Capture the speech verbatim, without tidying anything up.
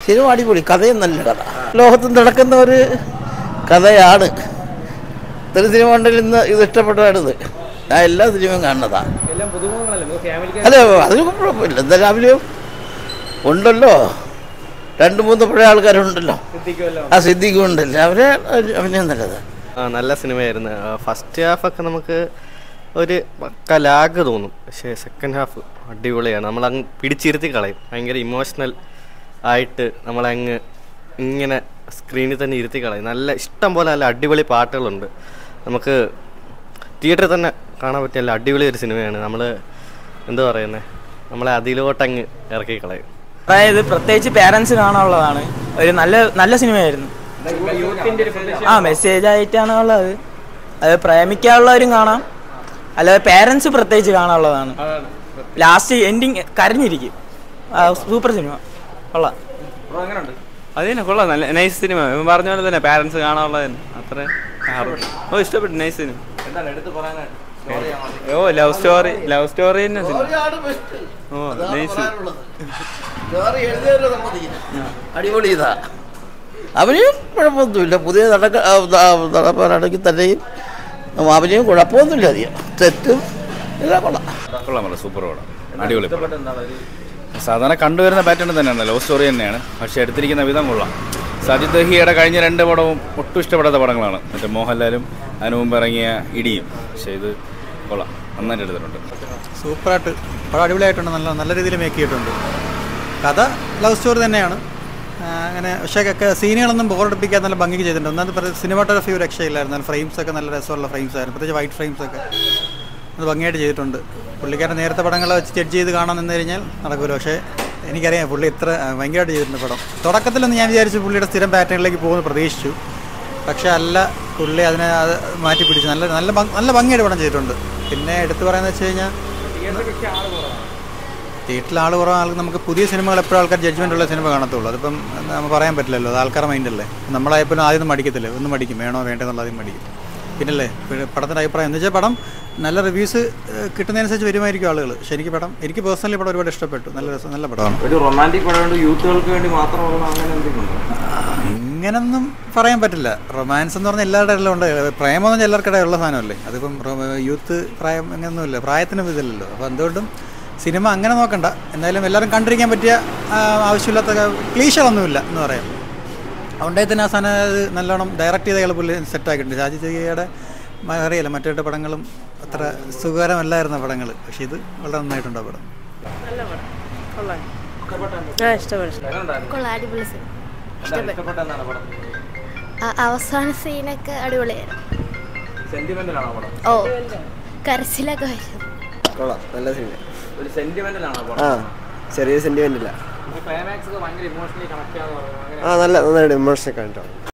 Cinema അടിപൊളി, കഥയും നല്ല കഥ, ലോകത്ത് നടക്കുന്ന ഒരു കഥയാണ്. ഇത്ര സിനിമ ഉണ്ടെങ്കിൽ ഇന്ന് ഇത് ഇഷ്ടപ്പെട്ടതാണിത്. ഞാൻ എല്ലാ സിനിമയും കാണുന്നതാണ്. അതെ, അതിന് കുഴപ്പമില്ല. എന്താ രാവിലെയും ഉണ്ടല്ലോ, രണ്ട് മൂന്ന് പഴയ ആൾക്കാരുണ്ടല്ലോ, ആ സിദ്ദിഖുണ്ടല്ലോ, അവരെ അഭിനയം നല്ലത്. ആ നല്ല സിനിമയായിരുന്നു. ഫസ്റ്റ് ഹാഫൊക്കെ നമുക്ക് ഒരു പക്ക ലാഗ് തോന്നും, പക്ഷേ സെക്കൻഡ് ഹാഫ് അടിപൊളിയാണ്. നമ്മളങ്ങ് പിടിച്ചിരുത്തി കളയും. ഭയങ്കര ഇമോഷണൽ ആയിട്ട് നമ്മളങ്ങ് ഇങ്ങനെ സ്ക്രീനിൽ തന്നെ ഇരുത്തി കളയും. നല്ല ഇഷ്ടം പോലെ നല്ല അടിപൊളി പാട്ടുകളുണ്ട്. നമുക്ക് തിയേറ്ററിൽ തന്നെ കാണാൻ പറ്റിയ നല്ല അടിപൊളി ഒരു സിനിമയാണ്. നമ്മൾ എന്താ പറയുന്നത്, നമ്മളെ അതിലോട്ടങ്ങ് ഇറക്കി കളയും. അതായത് പ്രത്യേകിച്ച് പേരൻസ് കാണാനുള്ളതാണ്. ഒരു നല്ല നല്ല സിനിമയായിരുന്നു. ആ മെസ്സേജ് ആയിട്ടാണ് ഉള്ളത്. അത് പ്രേമിക്കാനുള്ളവരും കാണാം, അല്ലാതെ പേരൻസ് പ്രത്യേകിച്ച് കാണാനുള്ളതാണ്. ലാസ്റ്റ് എൻഡിങ് കരഞ്ഞിരിക്കും. സൂപ്പർ സിനിമ, കൊള്ളാം. അതിനെ കൊള്ളാം, നല്ല നൈസ് സിനിമ. പറഞ്ഞ പോലെ തന്നെ പാരൻസ് കാണാനുള്ളത് അത്ര. ഓ ഇഷ്ടപ്പെട്ടു, നൈസ് സിനിമ. ഓ ലവ് സ്റ്റോറി, ലവ് സ്റ്റോറി തന്നെ സിനിമ. ഓ നൈസ്, അടിപൊളി. ഇതാ അവനെയും കുഴപ്പമൊന്നുമില്ല, പുതിയ നടക്ക നടപ്പാനാണെങ്കിൽ തന്നെയും അവനെയും കുഴപ്പമൊന്നുമില്ല. അധികം തെറ്റും എല്ലാം കൊള്ളാം. കൊള്ളാം, നല്ല സൂപ്പർ പടം, അടിപൊളി. സാധാരണ കണ്ടുവരുന്ന പാറ്റേൺ തന്നെയാണ്, ലവ് സ്റ്റോറി തന്നെയാണ്, പക്ഷേ എടുത്തിരിക്കുന്ന വിധം കൊള്ളാം. സജിത് ദഹിയുടെ കഴിഞ്ഞ രണ്ട് പടവും ഒട്ടും ഇഷ്ടപ്പെടാത്ത പടങ്ങളാണ്. മറ്റേ മോഹൻലാലും അതിനു മുമ്പ് ഇറങ്ങിയ ഇടിയും. പക്ഷേ ഇത് കൊള്ളാം, നന്നായിട്ട് എടുത്തിട്ടുണ്ട്. സൂപ്പറായിട്ട് പടം അടിപൊളിയായിട്ടുണ്ട്. നല്ല നല്ല രീതിയിൽ മേക്ക് ചെയ്തിട്ടുണ്ട്. കഥ ലവ് സ്റ്റോറി തന്നെയാണ് അങ്ങനെ. പക്ഷേ ഒക്കെ സീനുകളൊന്നും ബോറടിപ്പിക്കാൻ നല്ല ഭംഗിക്ക് ചെയ്തിട്ടുണ്ട്. ഒന്നാമത് സിനിമാറ്റോഗ്രഫി ഒരു രക്ഷയില്ലായിരുന്നു. നല്ല ഫ്രെയിംസൊക്കെ നല്ല രസമുള്ള ഫ്രെയിംസ് ആയിരുന്നു, പ്രത്യേകിച്ച് വൈറ്റ് ഫ്രെയിംസൊക്കെ അത് ഭംഗിയായിട്ട് ചെയ്തിട്ടുണ്ട്. പുള്ളിക്കാരൻ നേരത്തെ പടങ്ങളെ വെച്ച് ജഡ്ജ് ചെയ്ത് കാണാൻ നിന്ന് കഴിഞ്ഞാൽ നടക്കുമല്ലോ. പക്ഷേ എനിക്കറിയാം പുള്ളി ഇത്ര ഭയങ്കരമായിട്ട് ചെയ്തിട്ടുണ്ട് പടം. തുടക്കത്തിലൊന്നും ഞാൻ വിചാരിച്ചു പുള്ളിയുടെ സ്ഥിരം പാറ്റേണിലേക്ക് പോകുമെന്ന് പ്രതീക്ഷിച്ചു, പക്ഷേ അല്ല, പുള്ളി അതിനെ അത് മാറ്റി പിടിച്ചു. നല്ല നല്ല നല്ല ഭംഗിയായിട്ട് പടം ചെയ്തിട്ടുണ്ട്. പിന്നെ എടുത്തു പറയുന്നത് വെച്ച് കഴിഞ്ഞാൽ തിയേറ്ററിൽ ആൾ കുറവ് ആൾക്ക് നമുക്ക് പുതിയ സിനിമകൾ എപ്പോഴും ആൾക്കാർ ജഡ്ജ്മെൻ്റ് ഉള്ള സിനിമ കാണത്തുള്ളൂ. അതിപ്പം നമുക്ക് പറയാൻ പറ്റില്ലല്ലോ, അത് ആൾക്കാരുടെ മൈൻഡല്ലേ. നമ്മളായപ്പോഴും ആദ്യം ഒന്നും മടിക്കത്തില്ലേ, ഒന്നും മടിക്കും, വേണോ വേണ്ടെന്നുള്ള ആദ്യം മടിക്കും. പിന്നല്ലേ പടത്തിൻ്റെ അഭിപ്രായം എന്ന് വെച്ചാൽ പടം നല്ല റിവ്യൂസ് കിട്ടുന്നതനുസരിച്ച് വരുമായിരിക്കും ആളുകൾ. പക്ഷേ എനിക്ക് പടം എനിക്ക് പേഴ്സണലി പടം ഒരുപാട് ഇഷ്ടപ്പെട്ടു. നല്ല രസം, നല്ല പടമാണ്. ഒരു റൊമാൻറ്റിക് പടം യൂത്തുകൾക്ക് വേണ്ടി മാത്രമുള്ള അങ്ങനെ എന്തെങ്കിലും ഇങ്ങനൊന്നും പറയാൻ പറ്റില്ല. റൊമാൻസ് എന്ന് പറഞ്ഞാൽ എല്ലാവരുടെ എല്ലാം ഉണ്ട്. പ്രേമം എന്ന് പറഞ്ഞാൽ എല്ലാവർക്കിടെ ഉള്ള സാധനമല്ലേ. അതിപ്പം യൂത്ത് പ്രായം അങ്ങനെയൊന്നുമില്ല, പ്രായത്തിനും ഇതില്ലല്ലോ. അപ്പോൾ എന്തുകൊണ്ടും സിനിമ അങ്ങനെ നോക്കണ്ട. എന്തായാലും എല്ലാവരും കണ്ടിരിക്കാൻ പറ്റിയ ആവശ്യമില്ലാത്ത ക്ലീശകളൊന്നുമില്ല എന്ന് പറയാം. അതുകൊണ്ടേ തന്നെ ആ സാധനം അത് നല്ലോണം ഡയറക്റ്റ് ചെയ്ത പുള്ളി സെറ്റാക്കിയിട്ടുണ്ട്. ഷാജി ചെറിയയുടെ അറിയില്ല മറ്റു രണ്ട് പടങ്ങളും അത്ര സുഖകരമല്ലായിരുന്ന പടങ്ങൾ, പക്ഷെ ഇത് വളരെ നന്നായിട്ടുണ്ട്. പടം അവസാന സീനൊക്കെ അടിപൊളിയായിരുന്നു. ഓ കരച്ചിലൊക്കെ വരും. കൊള്ളാം, നല്ല സിനിമ. ഒരു സെന്റിമെന്റൽ ആണോ? ആ ചെറിയ സെന്റിമെന്റില്ല. ആ നല്ല നന്നായിട്ട് ഇമോഷണൽ കണ്ടിട്ടോ.